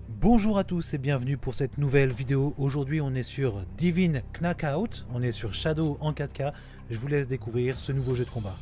Bonjour à tous et bienvenue pour cette nouvelle vidéo. Aujourd'hui on est sur Divine Knockout, on est sur Shadow en 4K. Je vous laisse découvrir ce nouveau jeu de combat.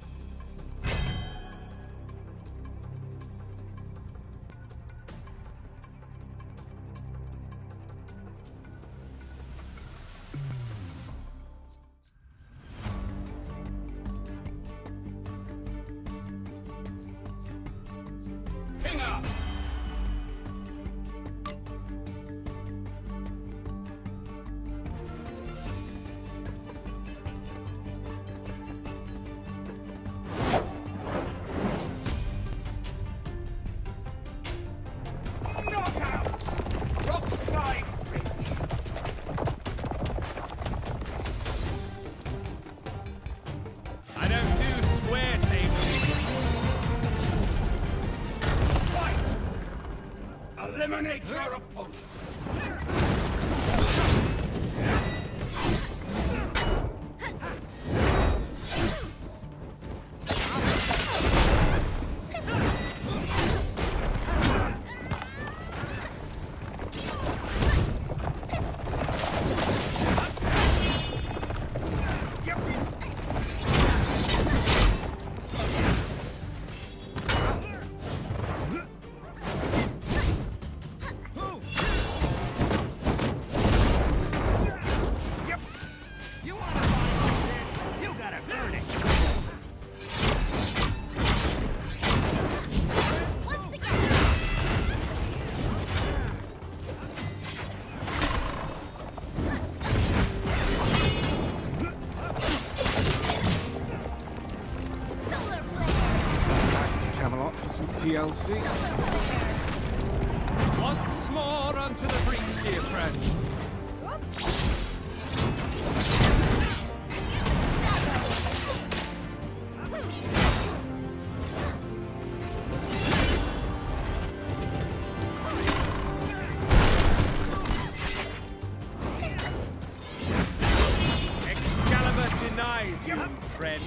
Eliminate your opponents! For some TLC. Once more unto the breach, dear friends. Excalibur denies you, friend.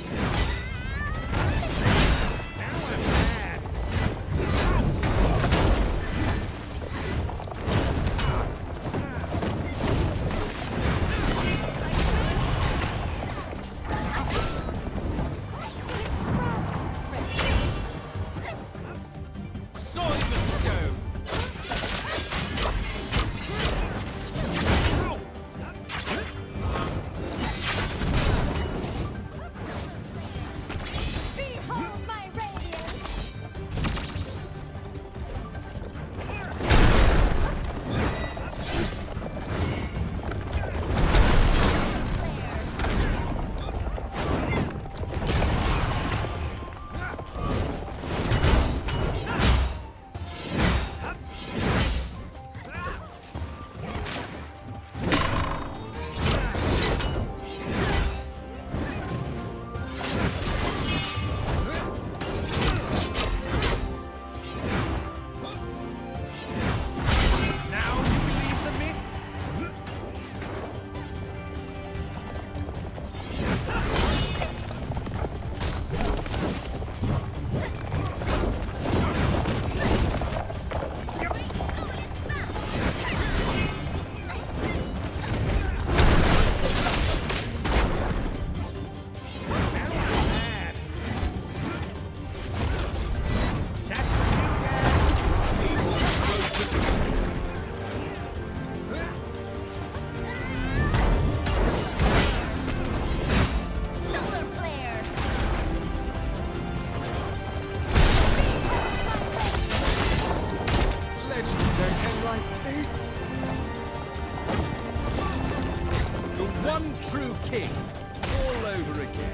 One true king, all over again.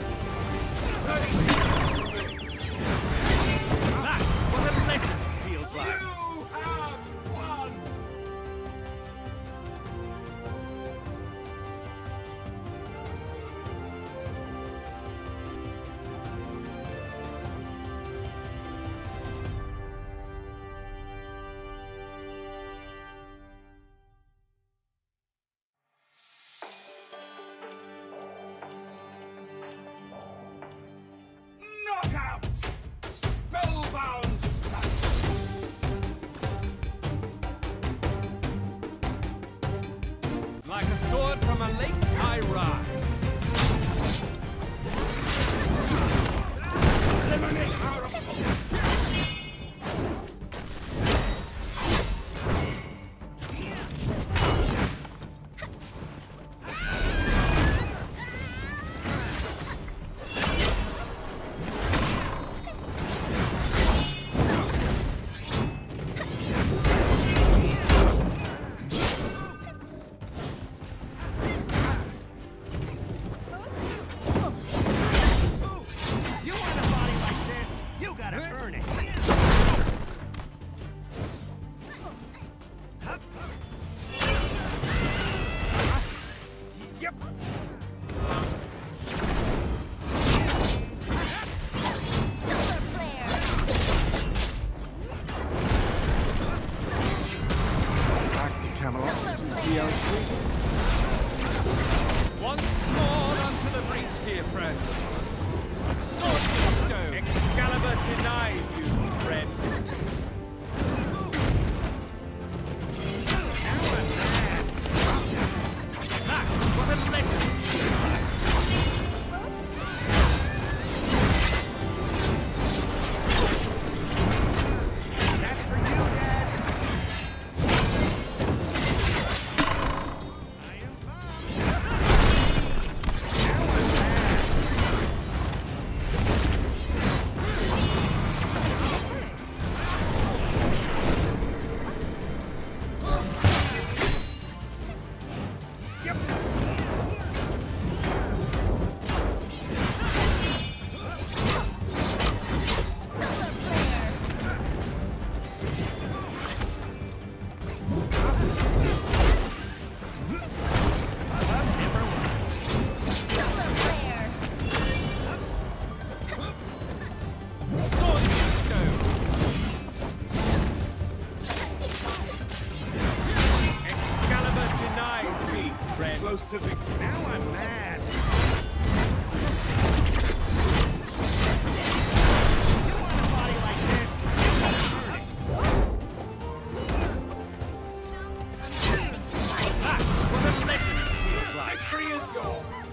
That's what a legend feels like. You have won! Knockout! Spellbound style! sword from a lake I rise. Eliminate our opponents! Camelot for some TLC. Once more unto the breach, dear friends. Sword in stone. Excalibur denies you, friend. That's what a legend feels like. That's for you, Dad! Close to victory. Now I'm mad. You want a body like this? Earn it. That's what a legend feels like. Victory is yours.